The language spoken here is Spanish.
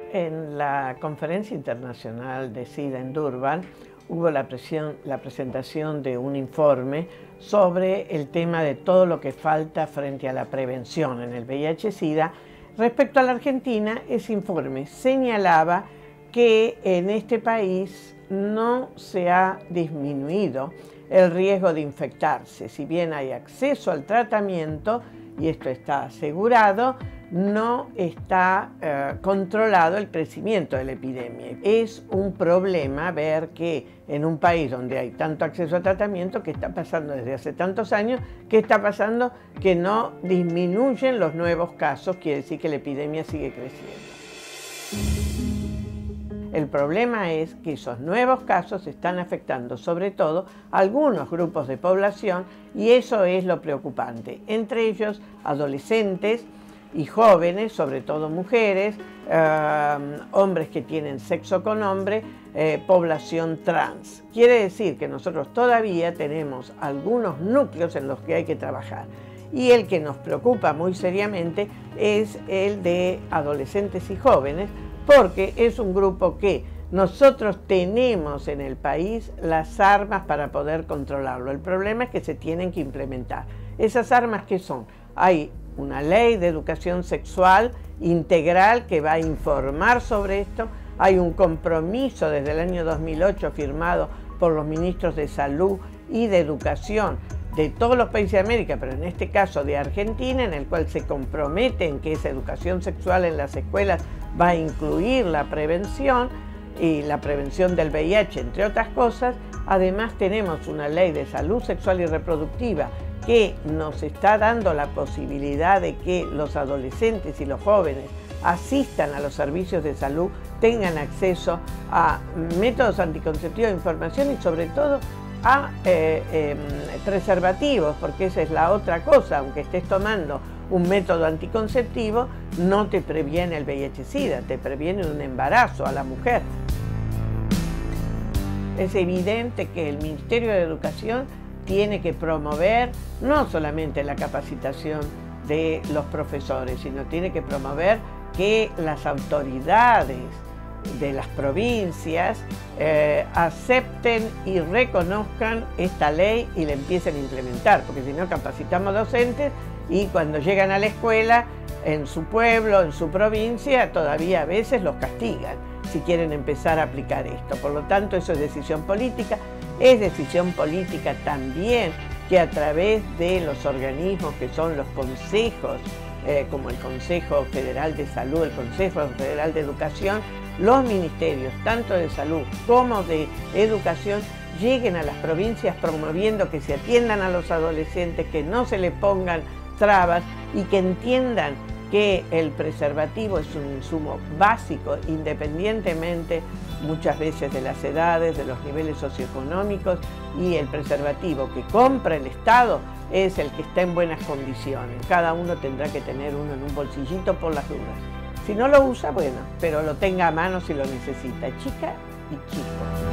En la Conferencia Internacional de SIDA en Durban hubo la presentación de un informe sobre el tema de todo lo que falta frente a la prevención en el VIH-Sida. Respecto a la Argentina, ese informe señalaba que en este país no se ha disminuido el riesgo de infectarse. Si bien hay acceso al tratamiento, y esto está asegurado, no está controlado el crecimiento de la epidemia. Es un problema ver que en un país donde hay tanto acceso al tratamiento, que está pasando desde hace tantos años, que está pasando que no disminuyen los nuevos casos, quiere decir que la epidemia sigue creciendo. El problema es que esos nuevos casos están afectando sobre todo a algunos grupos de población y eso es lo preocupante, entre ellos adolescentes y jóvenes, sobre todo mujeres, hombres que tienen sexo con hombre, población trans. Quiere decir que nosotros todavía tenemos algunos núcleos en los que hay que trabajar. Y el que nos preocupa muy seriamente es el de adolescentes y jóvenes, porque es un grupo que nosotros tenemos en el país las armas para poder controlarlo. El problema es que se tienen que implementar. ¿Esas armas qué son? Hay una ley de educación sexual integral que va a informar sobre esto. Hay un compromiso desde el año 2008 firmado por los ministros de Salud y de Educación de todos los países de América, pero en este caso de Argentina, en el cual se comprometen que esa educación sexual en las escuelas va a incluir la prevención y la prevención del VIH, entre otras cosas. Además tenemos una ley de salud sexual y reproductiva que nos está dando la posibilidad de que los adolescentes y los jóvenes asistan a los servicios de salud, tengan acceso a métodos anticonceptivos, información y sobre todo a preservativos, porque esa es la otra cosa. Aunque estés tomando un método anticonceptivo, no te previene el VIH-Sida, te previene un embarazo a la mujer. Es evidente que el Ministerio de Educación tiene que promover no solamente la capacitación de los profesores, sino tiene que promover que las autoridades de las provincias acepten y reconozcan esta ley y la empiecen a implementar, porque si no capacitamos docentes y cuando llegan a la escuela, en su pueblo, en su provincia, todavía a veces los castigan si quieren empezar a aplicar esto. Por lo tanto, eso es decisión política. Es decisión política también que a través de los organismos que son los consejos, como el Consejo Federal de Salud, el Consejo Federal de Educación, los ministerios, tanto de salud como de educación, lleguen a las provincias promoviendo que se atiendan a los adolescentes, que no se les pongan trabas y que entiendan que el preservativo es un insumo básico, independientemente muchas veces de las edades, de los niveles socioeconómicos, y el preservativo que compra el Estado es el que está en buenas condiciones. Cada uno tendrá que tener uno en un bolsillito por las dudas. Si no lo usa, bueno, pero lo tenga a mano si lo necesita, chica y chico.